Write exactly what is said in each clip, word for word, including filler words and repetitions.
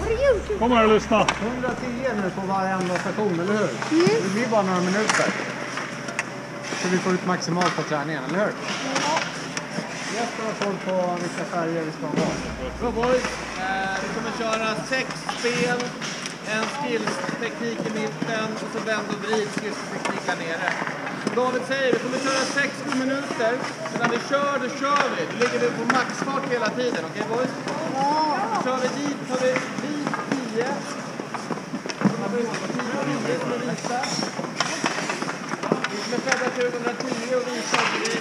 Kom här och lyssna. hundratio nu på varenda station, eller hur? Mm. Det blir bara några minuter. Så vi får ut maximalt på träningen, eller hur? Ja. Jesper har koll på vilka färger vi ska ha. Bra boys. Eh, vi kommer köra sex spel, en skills-teknik i mitten och så vänd och vrid skills-teknik där nere. David säger vi kommer köra sex sju minuter, men när vi kör, då kör vi. Då ligger vi på maxfart hela tiden, okej okay, boys? Ja. Då kör vi dit, tar vi dit tio. Så har vi tio som vi visar. Vi kommer fälla till hundratio och visa att vi...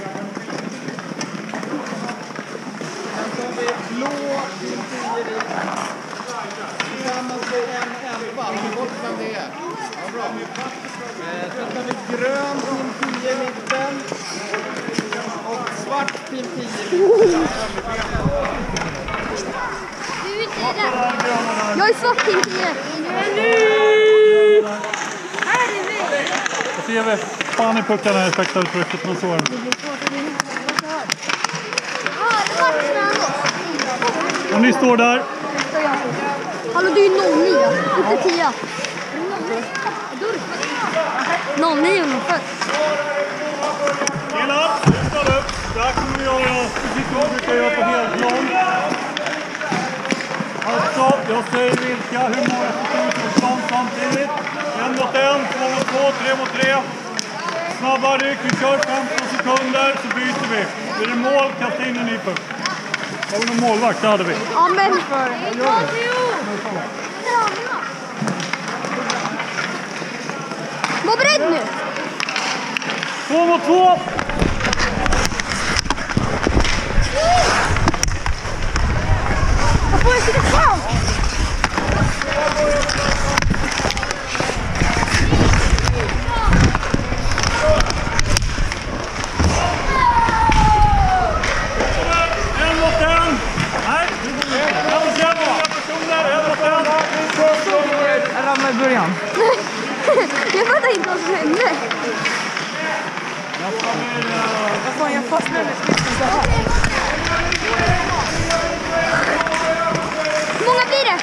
Sen så har vi blå till tio dit. Tillsammans med en elva, och bort vem det är. Ja, bra. Eh, sen tar vi grön till tio i mitten. Och svart till tio i mitten. Du är inte där. Jag är svart till tio. Här är vi. Då ser vi fan i puckarna här, effektar trycket från såren. Och ni står där. Hallå, du är noll nio, inte tio. noll nio ungefär. Killar, lyssna upp. Det här kommer vi göra precis som vi brukar göra på helplan. Alltså, jag säger vilka, hur många som kommer på plan samtidigt. En mot en, två mot två, tre mot tre. Snabba ryck, vi kör femton sekunder så byter vi. Är det mål, kasta in en ny puck. Har vi någon målvakt? Det hade vi. Ja, men... Var beredd nu! Två mot två! Jag får inte det fram! En mot en! Nej, en mot en! Personer, en mot en! Jag ramlar i början. Jag fattar inte vad som hände. Vad fan, jag fastnade i skriften så här. Hur många blir det?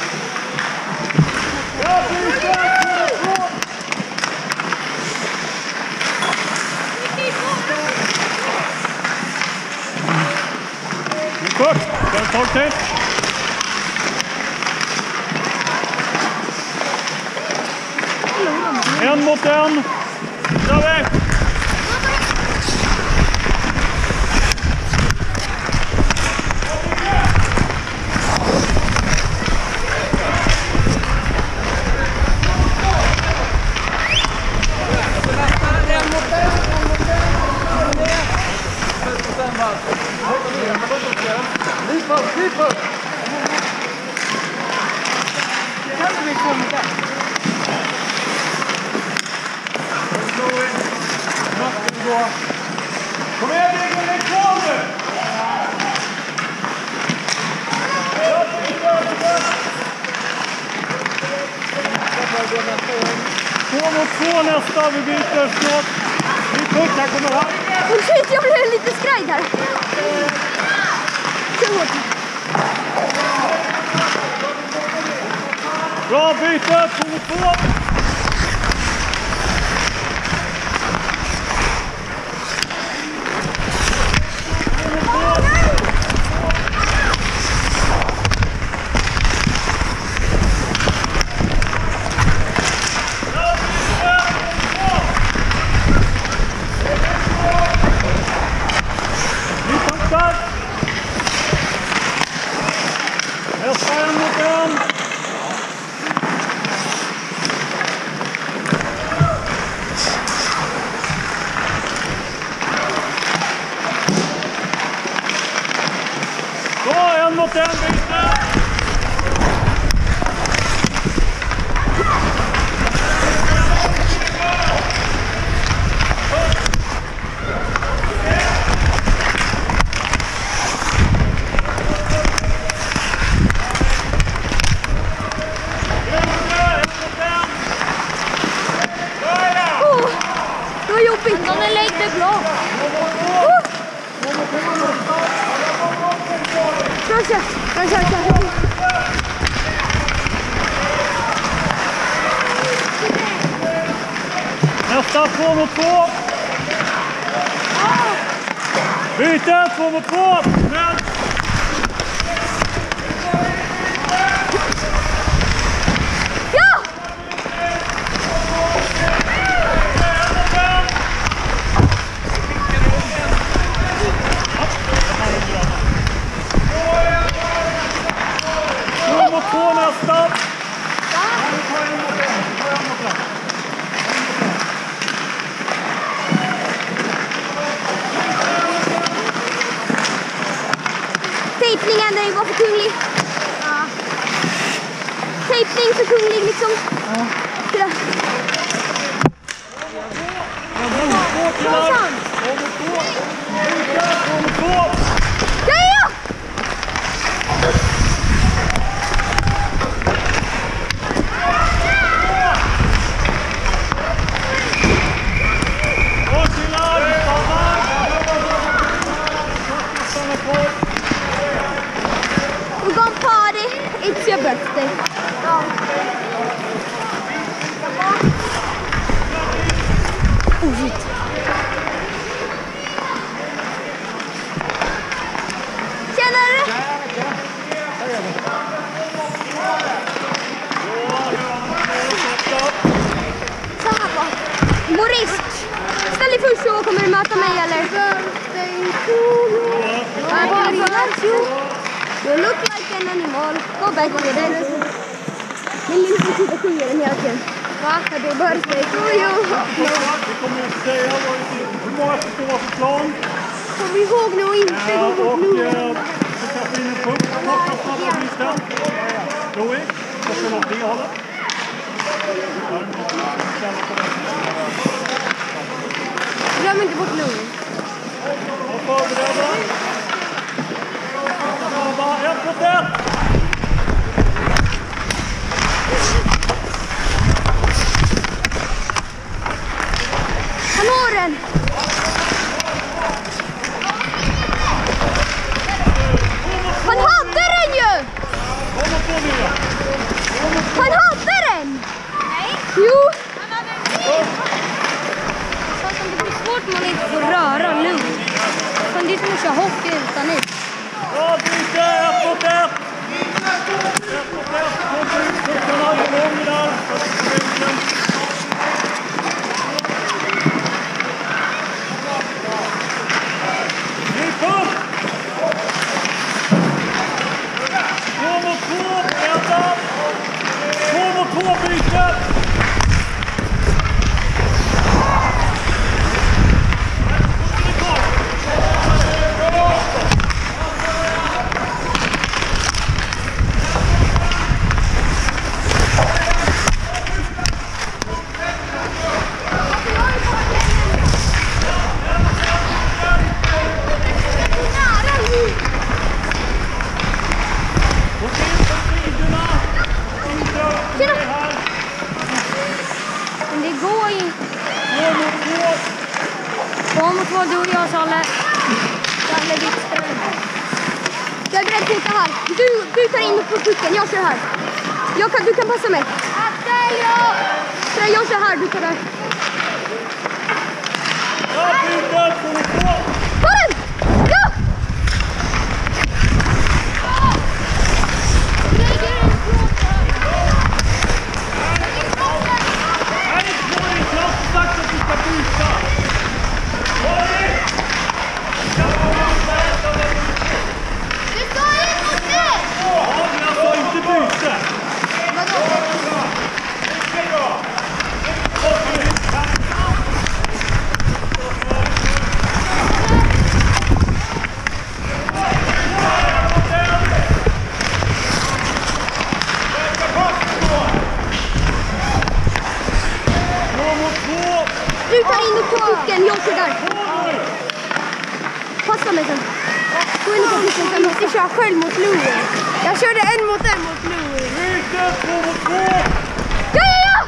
Först, ett tag till. En mot en. Kör vi! Kom igen, Viggo, lägg på nu! Två mot två nästa, vi byter snart. Ny puck, här kommer här. Oh shit, jag blev lite skraj där. Bra byte, två mot två. Nästa en mot en. Så, en mot en byte. Det var jobbigt. Den läggde bra. Bra kört. Bra kört. Nästa, två mot två. Byte, två mot två. Men... Ja! Två mot två nästa. Tejpningen där är bara för kunglig. Ja. Tejpning för kunglig liksom. Ja. Sådär. Vad fan? Ja, ja! We're gonna party. It's your birthday. Oh shit. Tjenare! Så här va. Boris, ställ dig först så kommer du möta mig eller? I love you. You look like an animal. Go back to it. Min lilla titta sjunger den hela tiden. Va? Happy birthday to you. Vi kommer att säga hur många som står på plan. Kom ihåg nu och inte gå Och mot nu. så kanske in en punkt. Plocka snabba byten. Louis, plocka åt det hållet. Glöm inte bort Louis. Och förberedda. Snabba, ett mot ett. Han har den! Han hade den ju! Han hade den! Nej. Jo! Det blir svårt om man inte får röra nu. Men det är som att köra hockey utan i. Bra byte, ett mot ett. Ett mot ett. Kom ut, puckarna igång där. Ny punkt! Två mot två, vända. Två mot två byte. Men det går ju inte. Två mot två, du och jag, Salle. Salle Wikström. Jag är beredd på att här. Du, du tar in på pucken, jag kör här. Jag kan, du kan passa mig. Så jag kör här, du tar där. Ja, byte, två mot två. Ta den! Ja! Nej, det går inte. Jag har sagt att du ska byta. Du sa inte det! Ja, men jag sa inte byte. Du tar in på pucken, jag kör där. Passa mig sen. Gå in på pucken, sen måste jag köra själv mot Louis. Jag körde en mot en mot Louis. Byte, två mot två. Ja, ja, ja!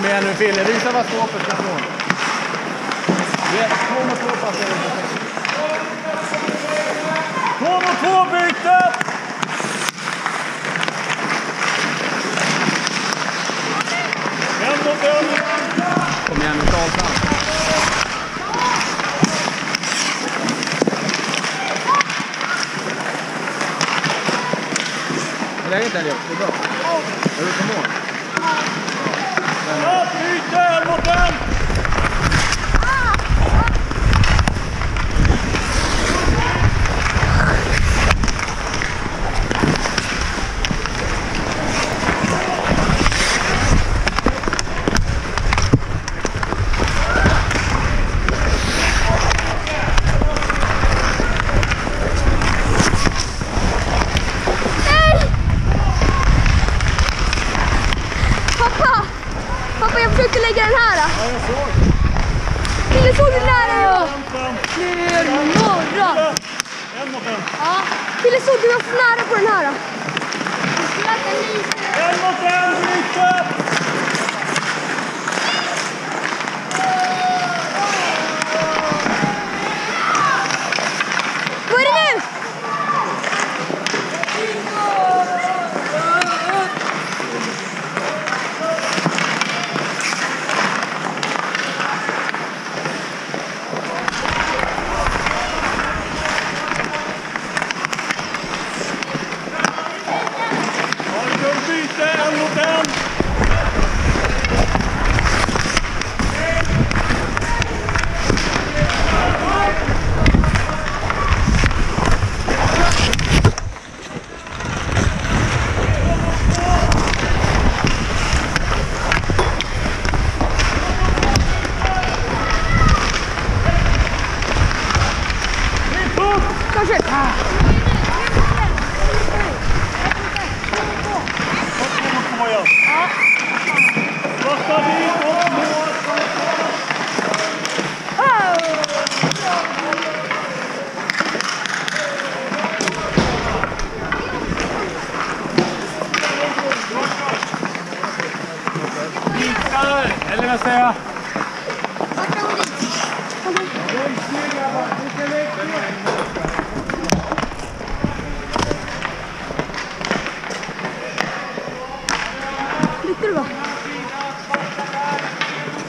Kom igen nu Fille, visa vad skåpet ska slå. Yes, två mot två passar det. Två mot två byte! En mot en. Kom igen nu Karlsson. Det är inte en det är bra. Är du på mål? Ja, byte en mot en! Pappa, jag försökte lägga den här. Ja, jag såg. Ville, såg du den här? Ja. Vänta. Ner norra. En mot en. Ja. Ville, såg du var för nära på den här? En mot en, byte! Vad är det nu? Byte en mot en. Kanske. Ja. Svarta dit och mål. Bitar, eller vad säger jag? Lyckar du va?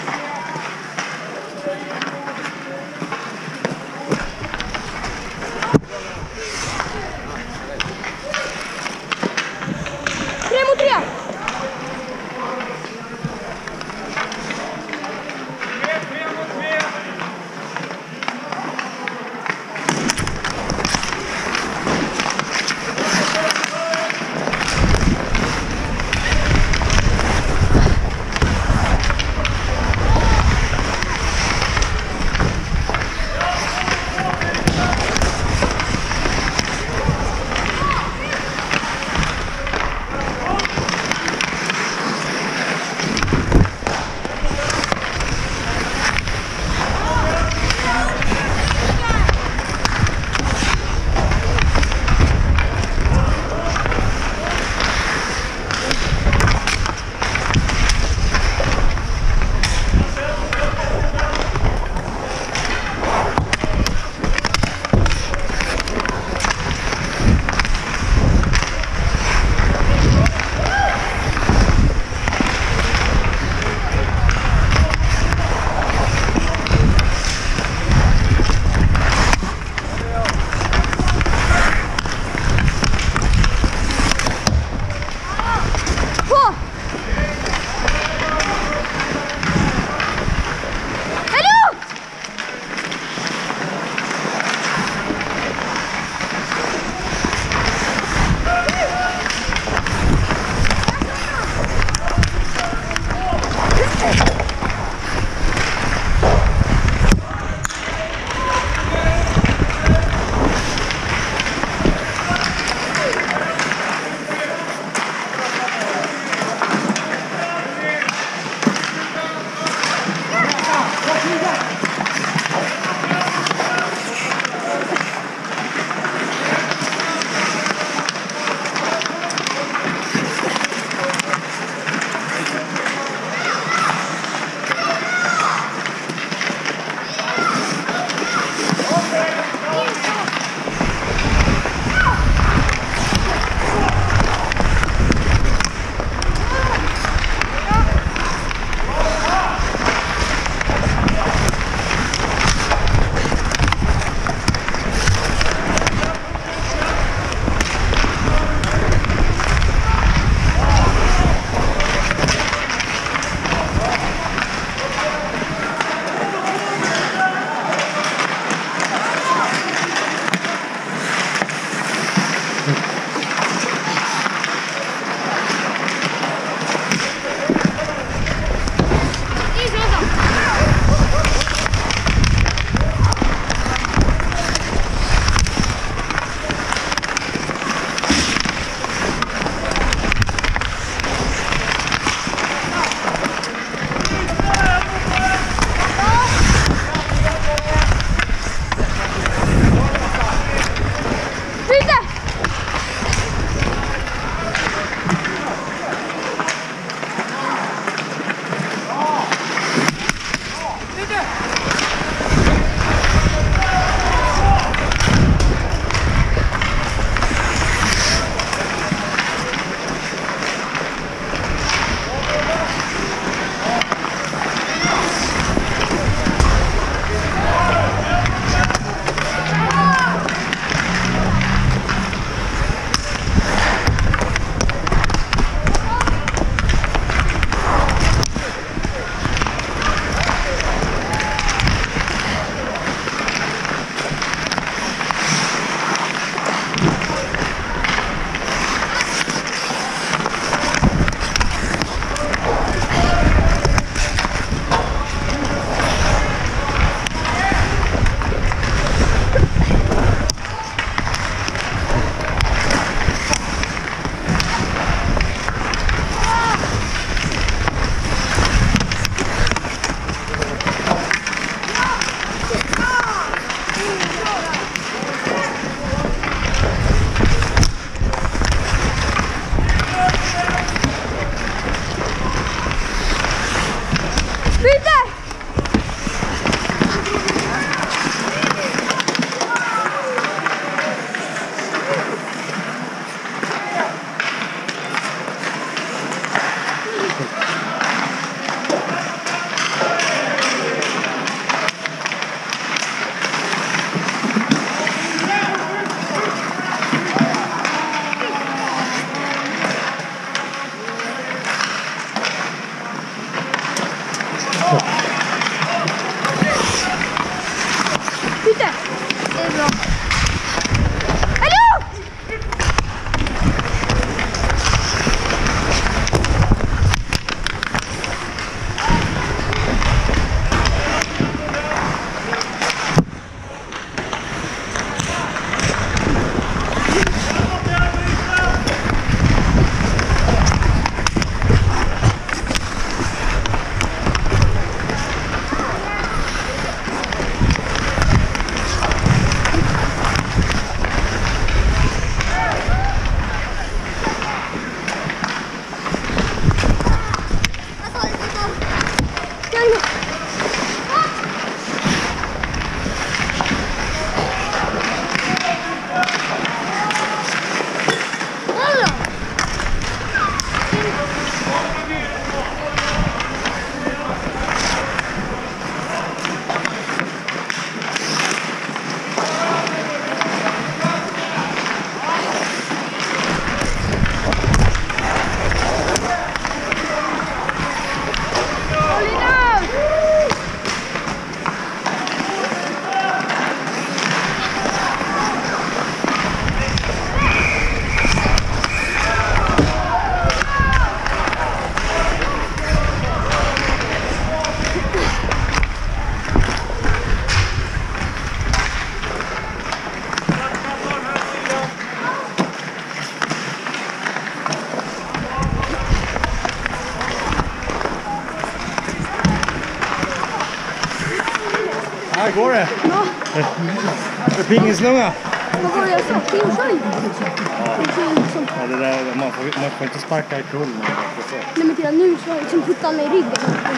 Här går det. Ja, För pingislunga. vad var det jag sa? Pinshöjd. Ja, det där, man, får, man får inte sparka i kull. Nej men till nu så har jag liksom puttat mig i ryggen.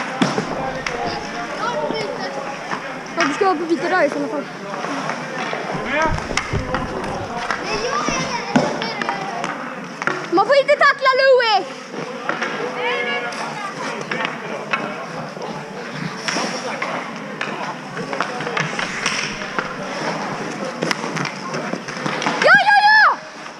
Ja, du ska vara på vita där i sådana fall. Man får inte tackla Louis! Ja, ja, ja!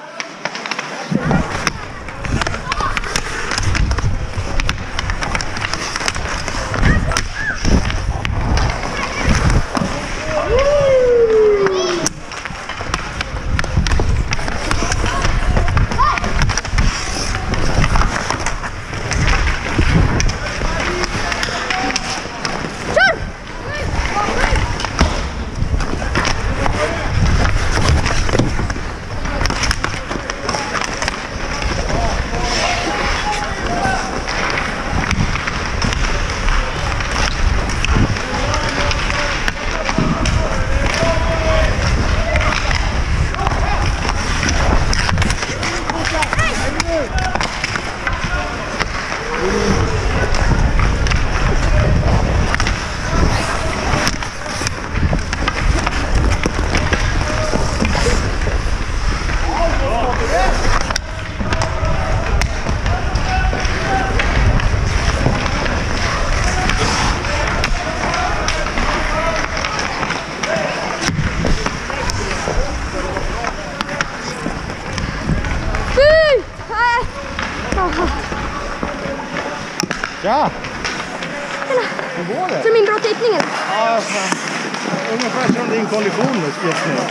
Ja! Hur går det? Så min bra teckningen. Ja, fan. Ungefär som din kollision just nu.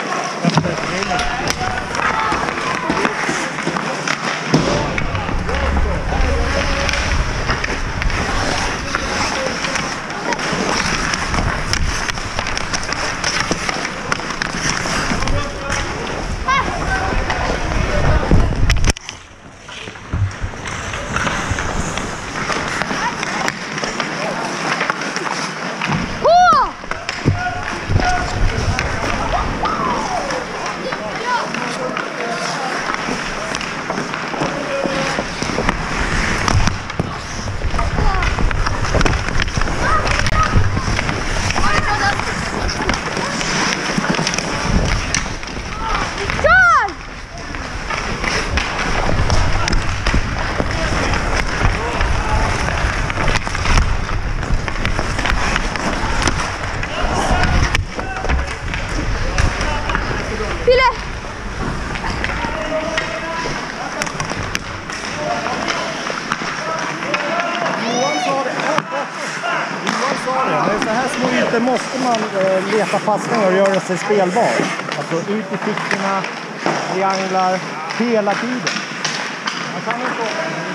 Så här små ytor måste man eh, leta passningar och göra sig spelbar. Alltså ut i fickorna, trianglar, hela tiden. Man kan inte...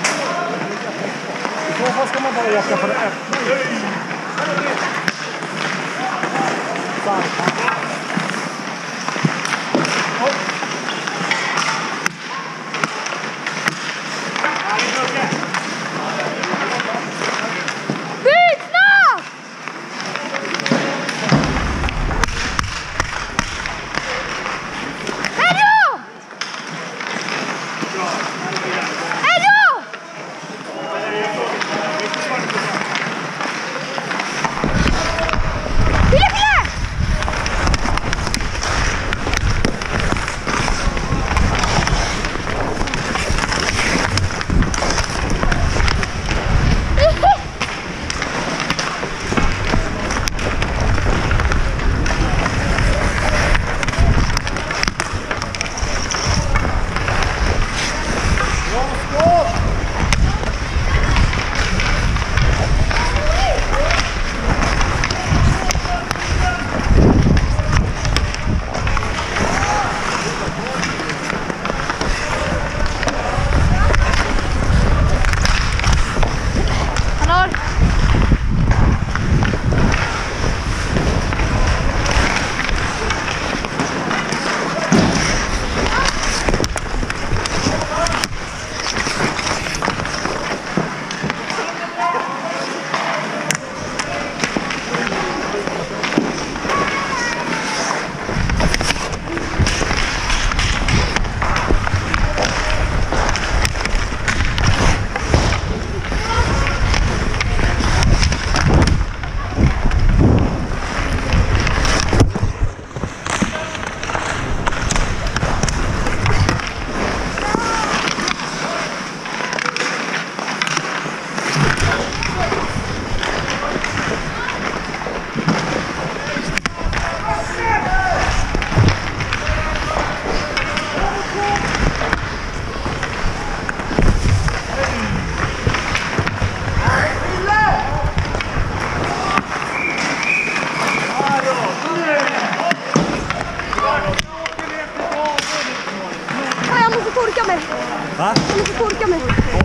I så fall ska man bara åka på det öppna. torka mig. Va? Jag måste torka mig.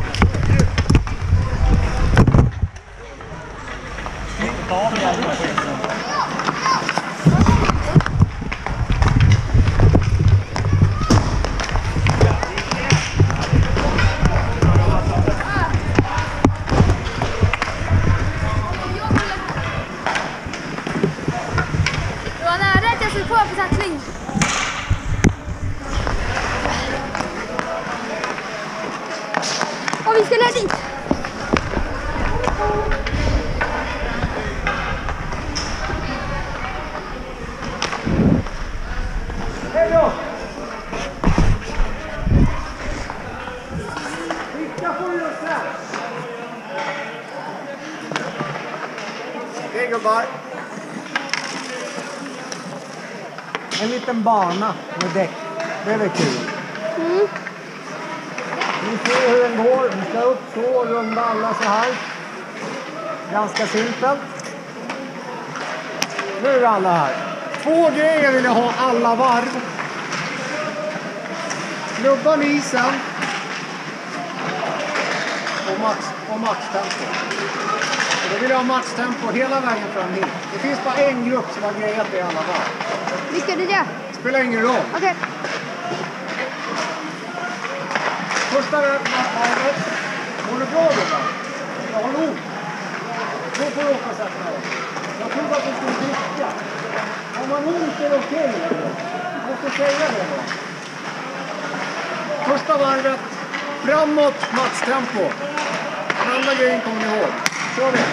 Ta av jävla skiten. Det var nära att jag skulle på för satsning. Och vi ska ner dit. Hej då! Skicka får du just här. Hej gubbar. En liten bana med däck. Det är väl kul. Mm. Ni ser hur den går. Vi ska upp så och runda alla så här. Ganska simpelt. Nu är alla här. Två grejer vill jag ha alla varv. Klubban i isen. Och max, och maxtempo. Och då vill jag ha maxtempo hela vägen fram hit. Det finns bara en grupp som har grejat det i alla varv. Vilka är det? Spelar ingen roll. Okej. Okay. Första varvet. Går det bra då? Jag har ont. Då får du åka och sätta dig. Jag trodde att du skulle dricka. Om man ont är det okej. Jag måste säga det då. Första varvet. Framåt, maxtempo. Den andra grejen kommer ni ihåg. Kör det.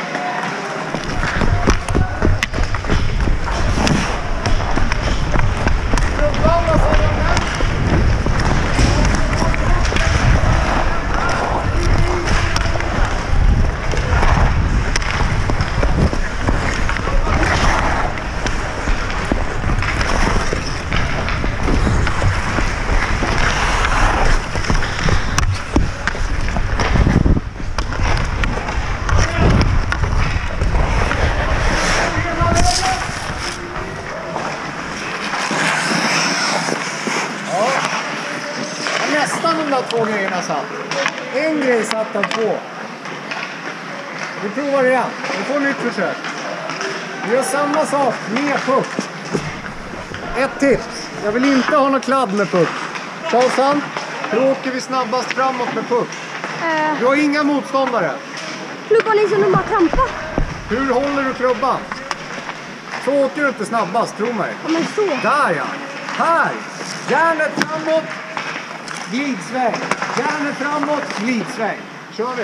Nästan de där två grejerna satt. En grej satt av två. Vi provar igen. Vi får ett nytt försök. Vi gör samma sak med puck. Ett tips. Jag vill inte ha någon kladd med puck. Charlesan, hur åker vi snabbast framåt med puck? Uh, Du har inga motståndare. klubban är som de bara trampar. Hur håller du klubban? Så åker du inte snabbast, tro mig. Ja, men så. Där ja. Här. Järnet framåt. Glidsväng. Järnet framåt. Glidsväng. Kör vi.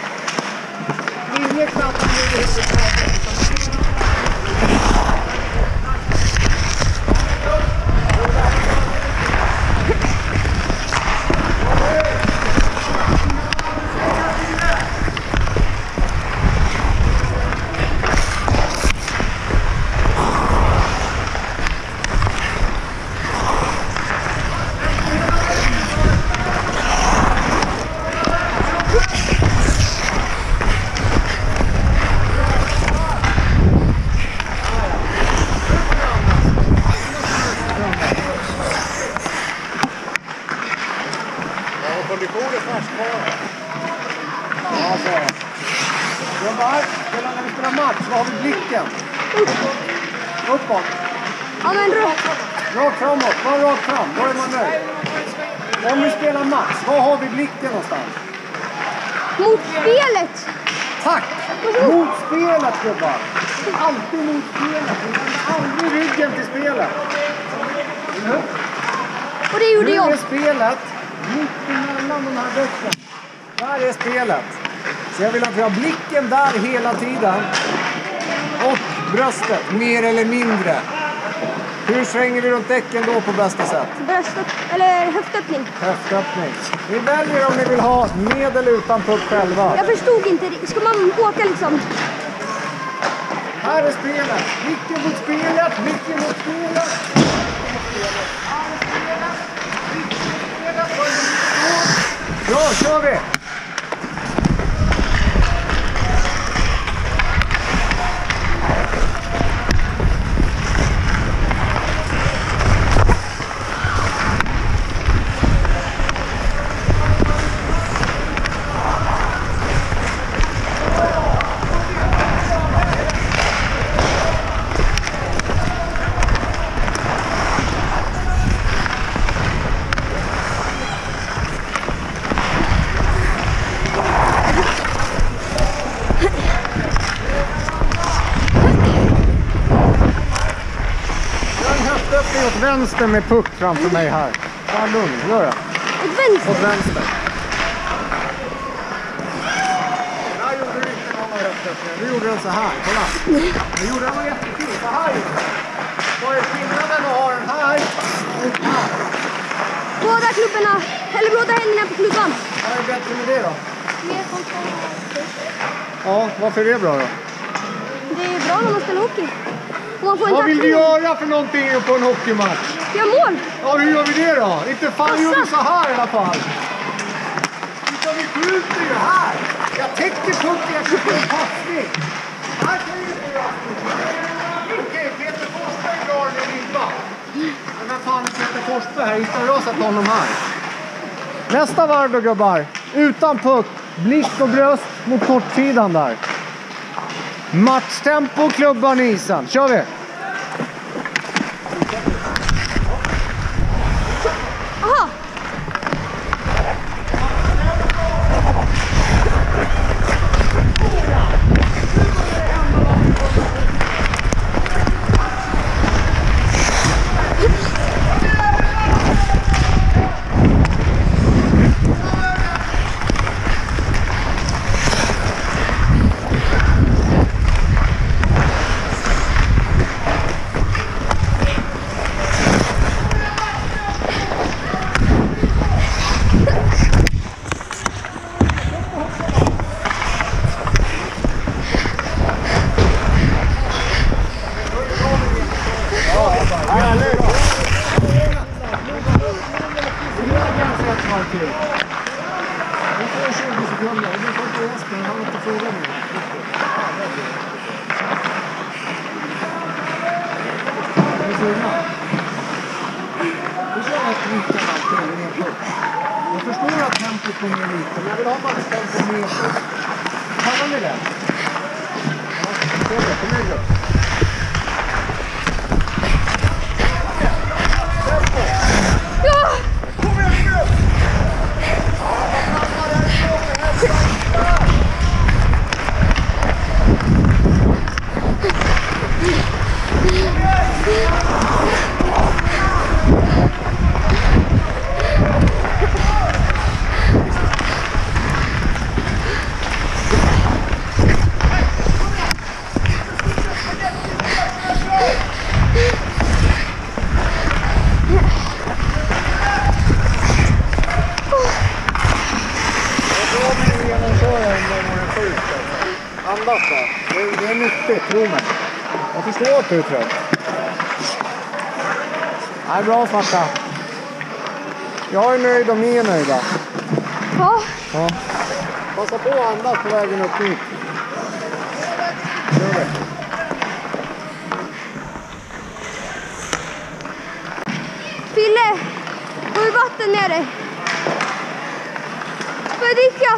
Inget knappt överhuvudtaget. Kondition är färskvara. Ja, så. Jobbar. När vi spelar match, vad har vi blicken? Uppåt. Ja, men rakt. Rakt framåt. Var rakt fram. Då är man nöjd. Om vi spelar match, vad har vi blicken någonstans? Mot spelet. Tack! Mot spelet, gubbar. Alltid mot spelet. Vi vänder aldrig ryggen till spelet. Mm. Och det gjorde Nu jag. är spelet mitt emellan de här böckerna. Där är spelet. Så jag vill att vi har blicken där hela tiden. Och bröstet, mer eller mindre. Hur svänger vi runt däcken då på bästa sätt? Bröstet, eller höftöppning. Höftöppning. Ni väljer om ni vill ha med eller utan puck själva. Jag förstod inte. Ska man åka liksom? Här är spelet. Blicken mot spelet, blicken mot spelet. Bra, kör vi! vänster med puck framför mig här. Var lugn, gör det. Åt vänster. Åt vänster. Där gjorde du inte någon röstöppning. Du gjorde den så här, kolla. Du gjorde den jättefint, så här. Vad är skillnaden att ha den här och här? Båda klubborna, eller båda händerna på klubban. Vad är bättre med det då? Mer kontroll. Ja, varför är det bra då? Det är bra när man spelar hockey. Och man får en Vad vill du tackling. göra för någonting på en hockeymatch? Gör mål. Ja, hur gör vi det då? Inte fan Passa. gör vi så här i alla fall. Utan vi skjuter ju här. Jag täcker pucken, jag skjuter en passning. Här kan ju inte göra. Okej, Peter Forsberg drar en ribba. Men vem fan är Peter Forsberg här? Inte har jag sett honom här. Nästa varv då gubbar. Utan puck. Blick och bröst mot kortsidan där. Matchtempo, klubban i isen. Kör vi. Aha. Jag förstår att tempot kommer lite, men jag vill ha bara tempo med. Kallar ni det? Ja, kom igen. Ja. Kom igen nu! Andas då. Det är, det är nyttigt, tro mig. Jag förstår att du är trött. Nej, bra Svarta. Jag är nöjd och ni är nöjda. Ja. Ja. Passa på att andas på vägen upp hit. Gör det. Fille, har du vatten med dig? Får jag dricka?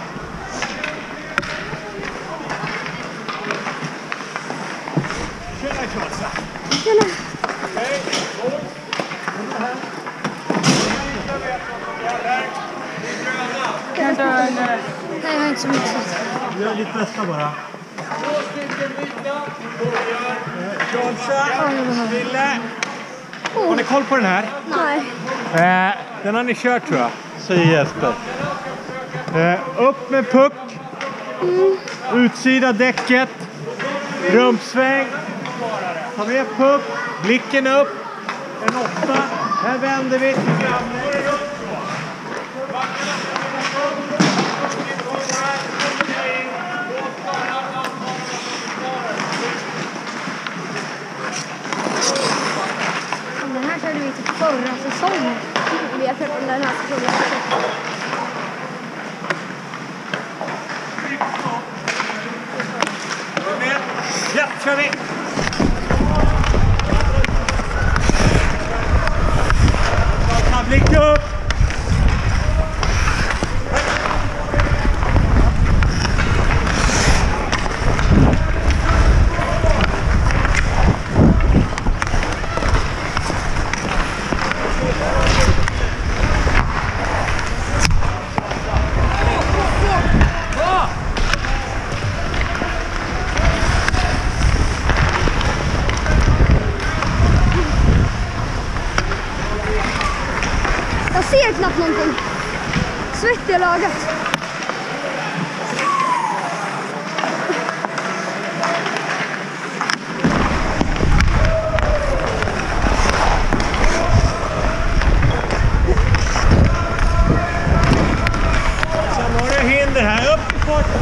Tjena Kjolsa! Tjena. Hej! Jag dör nu. Nej, jag har inte så mycket. Gör ditt bästa bara. Två stycken byta. Kjolsa! Ville! Har ni koll på den här? Nej. Eh, den har ni kört tror jag, säger Jesper. Eh, upp med puck. Utsida däcket. Rumpsväng. Ta med puck. Blicken upp. En åtta. Här vänder vi till grannen. Den här körde vi till förra säsongen. Vi har kört den här säsongen. Ja, kör vi! Blick upp! knappt någonting. Svettig och lagat. Sen har du hinder här. Upp i fart.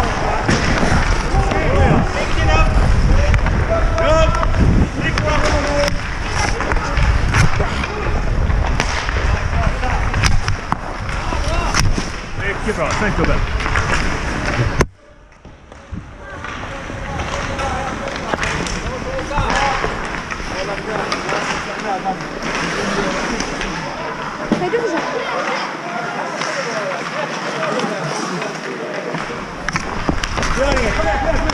Vilken upp. Upp. Tryck fram. Mycket bra. Tack gubben. Nej, du får se. Gör inget. Kom här, kom här.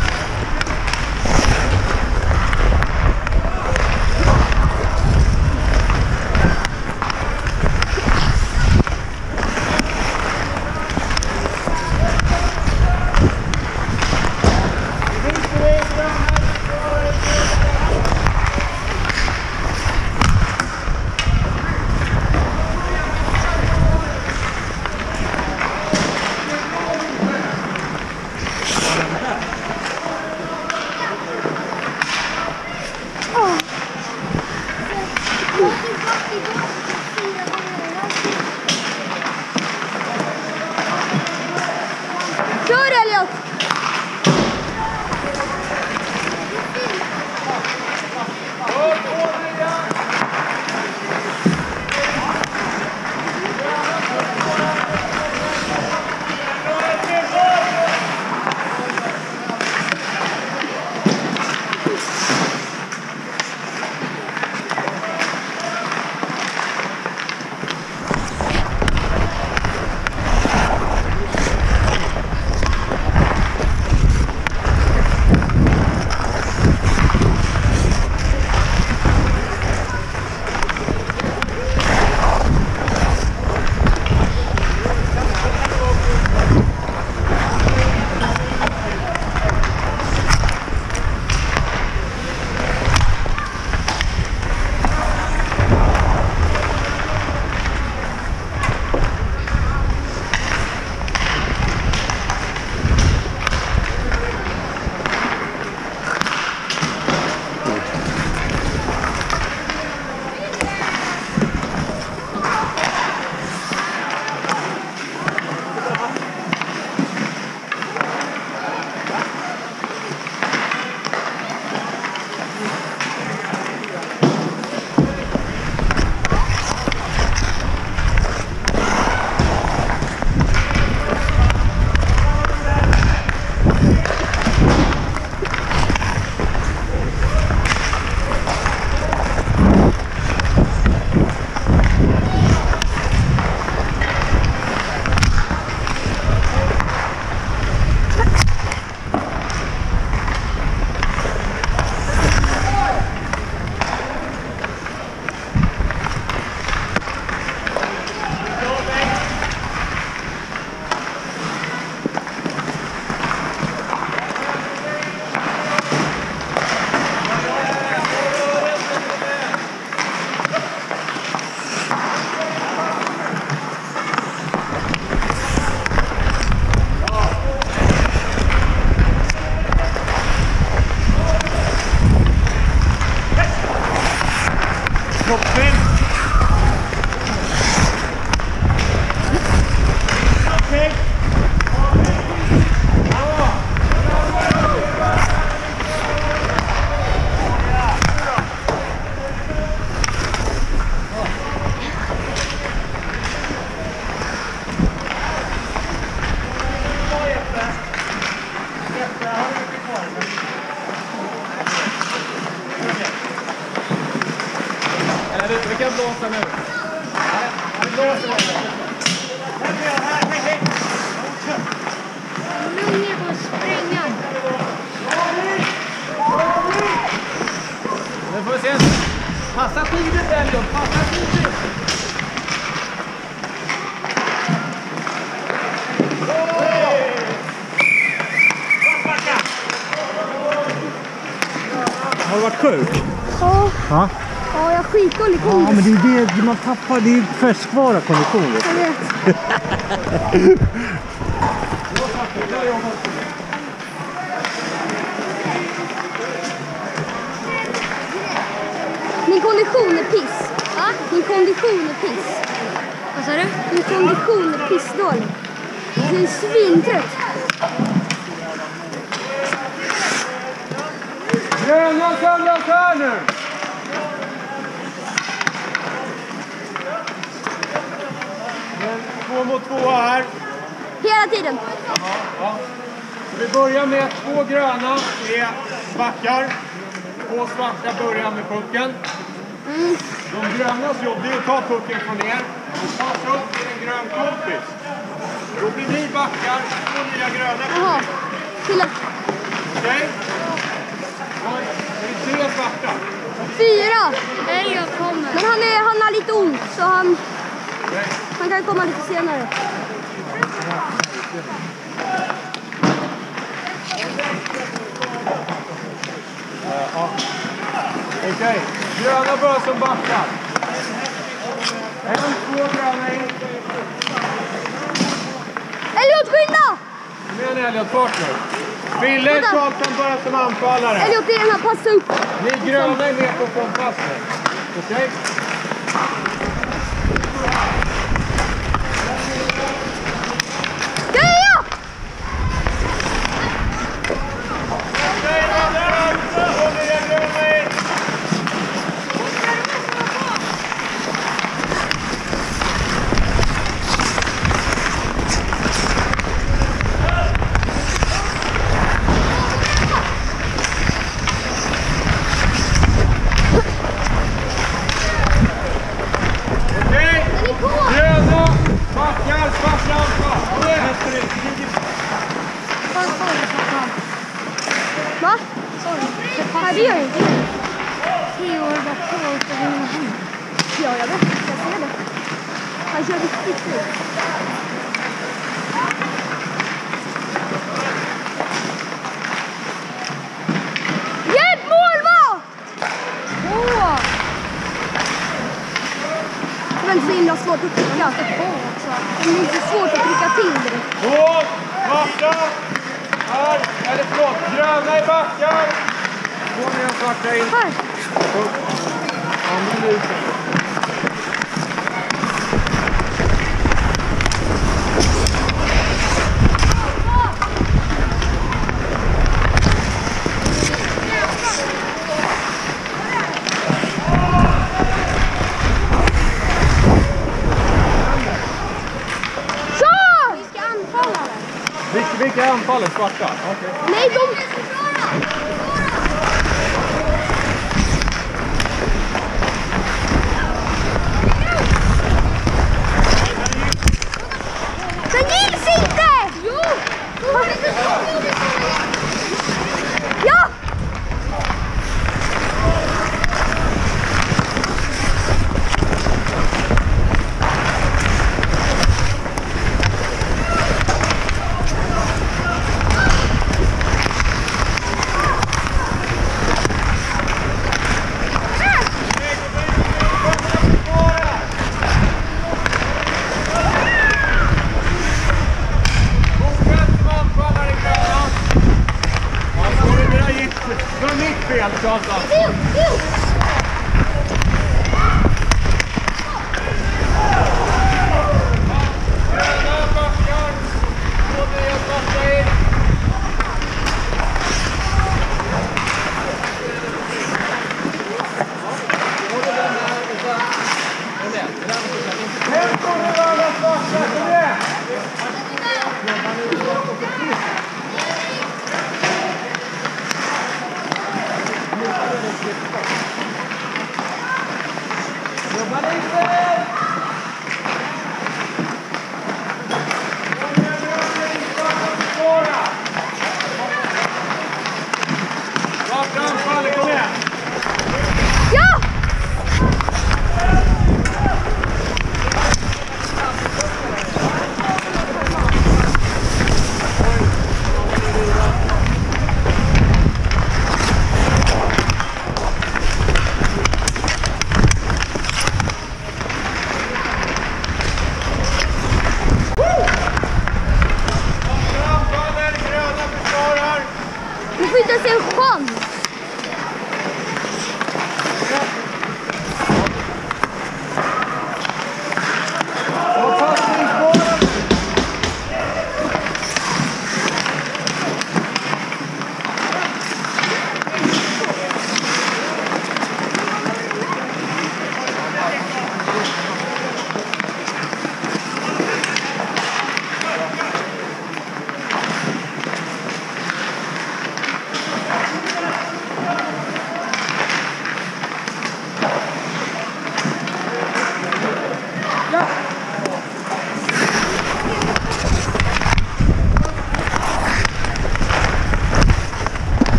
Kör Elliot! Vi kan blåsa nu. Vi blåser nu. Lunge på sprängan. Nu får vi se. Passa tidigt, Elliot. Passa tidigt. Har du varit sjuk? Ja. Ja. Ja, jag skitdålig Ja, kondis. men det är det man tappar. Det är färskvara kondition. Jag vet. Min kondition är piss. Va? Min kondition är piss. Vad sa du? Min kondition är pissdålig. Jag är svintrött. Gröna samlas här nu! Två mot två här. Hela tiden. Ja. Vi börjar med två gröna, tre backar. Två svarta börjar med pucken. Mm. De grönas jobb är att ta pucken från er och passa upp till en grön kompis. Då blir ni backar, två nya gröna. Jaha. Till att... Okej? Okay? Det är tre svarta. Fyra! Nej, jag kommer. Men han, är, han har lite ont, så han, Okay. han kan komma lite senare. Ja. Okej, okay. Gröna börjar som backar. En, två gröna in. Elliot, skynda! Kom igen Elliot, fart nu. Ville Karl kan börja som anfallare. Elliot, det är den här, passa upp. Ni gröna är med på att få en pass nu. Okej? Okay. Ja! Va? Nej, det gör jag inte. Tre år bara på och vinna hem. Ja, jag vet. Jag ser det. Han kör riktigt fint. Hjälp, målvakt! Åh! Det var inte så himla svårt att trycka. Det är inte svårt att trycka till det. Två, svarta. Här, eller förlåt, gröna i backar. Två nya svarta in. Här. Andra lusen. Så! Vi ska anfalla. Vilka, vilka är anfallet? Svarta? Okay. Nej, de... Den gills inte! Jo! Ja! Det var mitt fel, Charlton. Jo, jo! Gröna backar. Två nya svarta in. Tempo nu alla svarta, kom igen!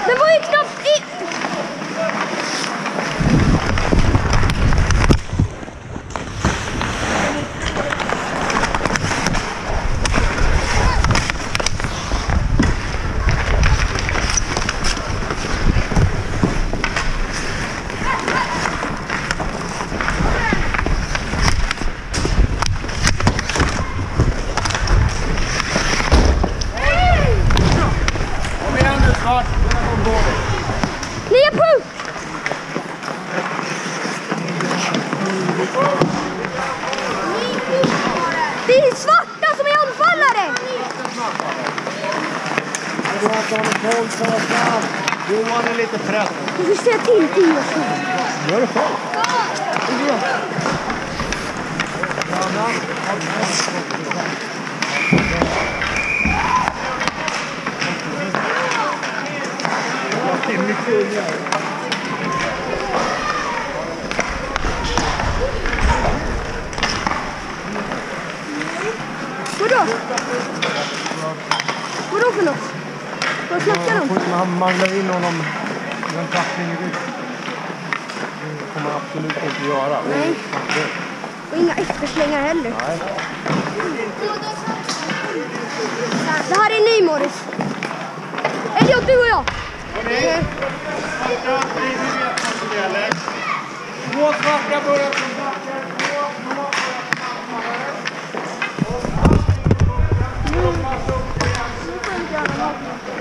Den var ju knappt i... Nya punkt! Det är svarta som är anfallare! Johan är lite press. Du får säga till till oss. Gör det själv. Det är mycket ungar. Vadå? Vadå för något? Vad snackar de? Man manglar in honom med en tackling i rygg. Det kommer man absolut inte göra. Nej. Och inga efterslängar heller. Nej. Det här är ny, Morris. Elliot, du och jag. Hörrni, svarta, vi vet vad som gäller. Två svarta börjar från backen, två blå börjar från anfallare. Och passa upp igen.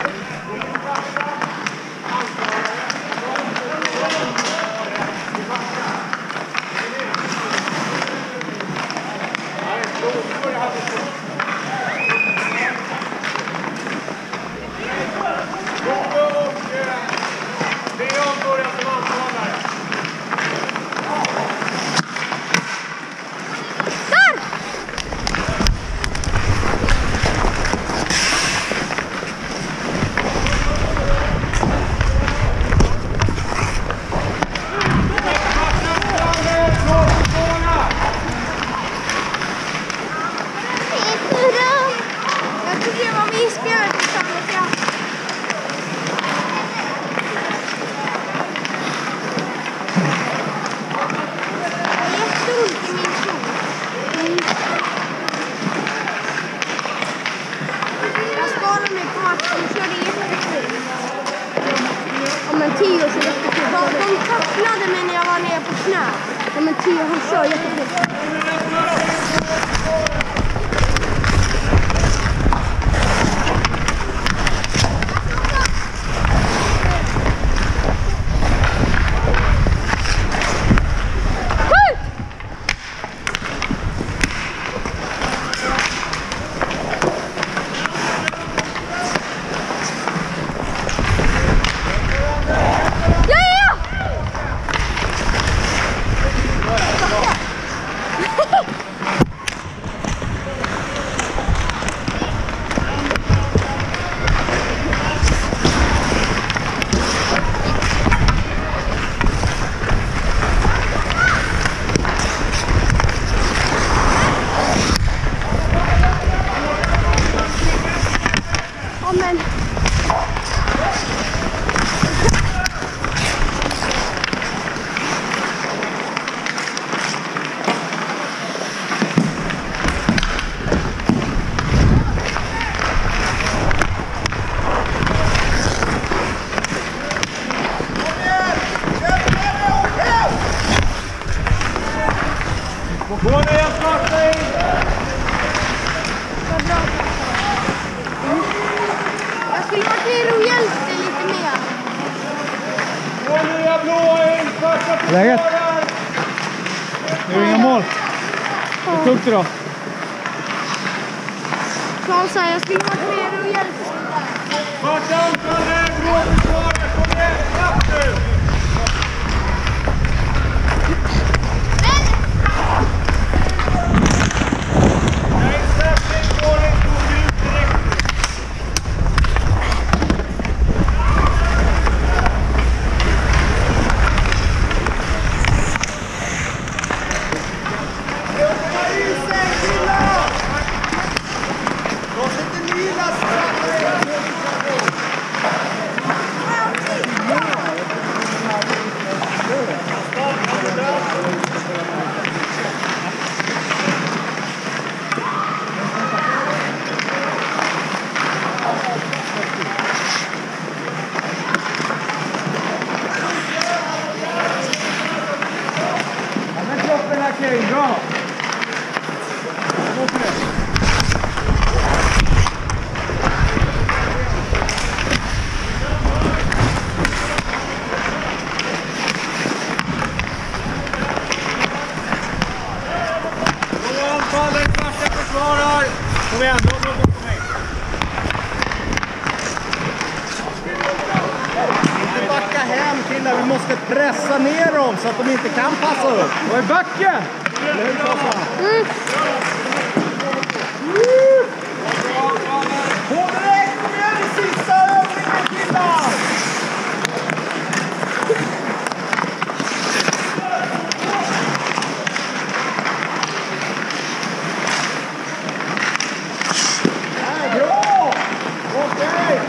De tacklade mig när jag var nere på knä. Ja, men Theo, han kör jättefort. Gå ner, Martin! Vad bra. Mm. Jag skulle varit ner och hjälpt dig lite mer. Gå ner, blåa in! Första till Läget? Det är inga mål. Hur tungt idag? Klar sa jag skulle varit ner och hjälpt dig. Vart anfaller, blå försvarare! Kom igen, snabbt nu! måste pressa ner dem så att de inte kan passa upp. Och i backen! Mm. På direkt, kom igen i sista övningen, killar! Nej, bra! Okej!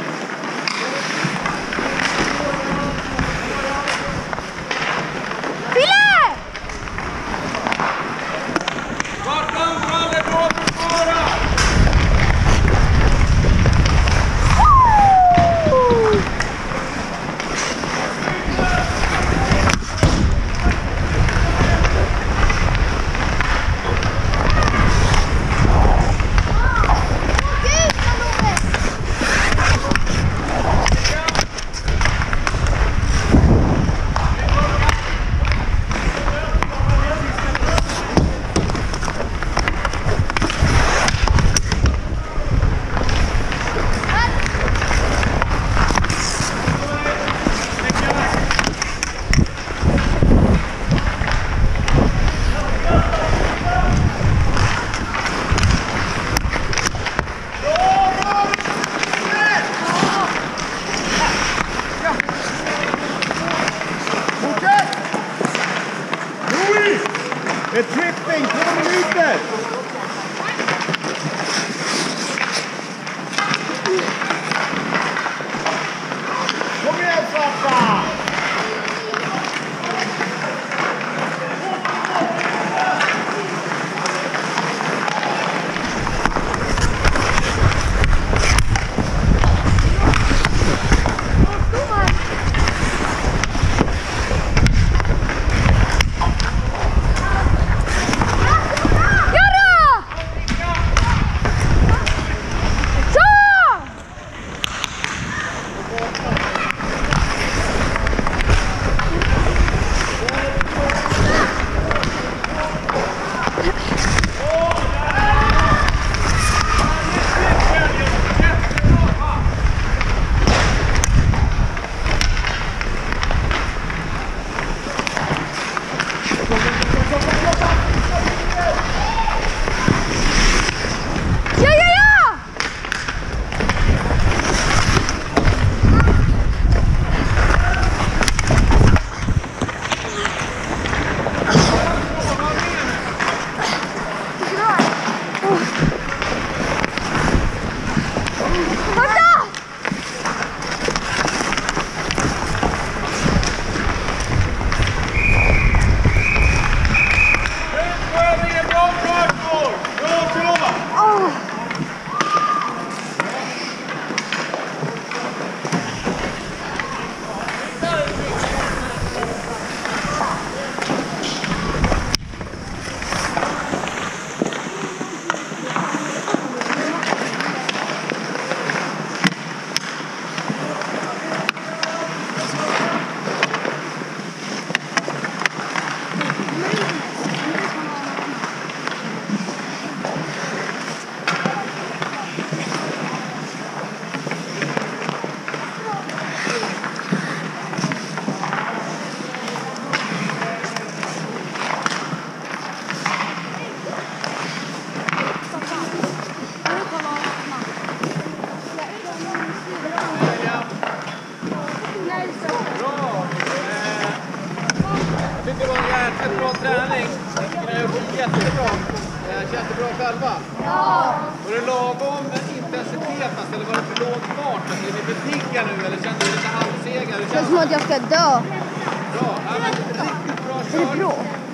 Ett tripping, två minuter! Kom igen, Svarta! Jäkligt bra träning. Ni har gjort jättebra. Känns det bra själva? Ja. Var det lagom intensitet eller var det för låg fart? Är ni för pigga nu eller känns det lite halvsega? Det känns som att jag ska dö. Bra. Ja, men riktigt bra kört. Är det bra?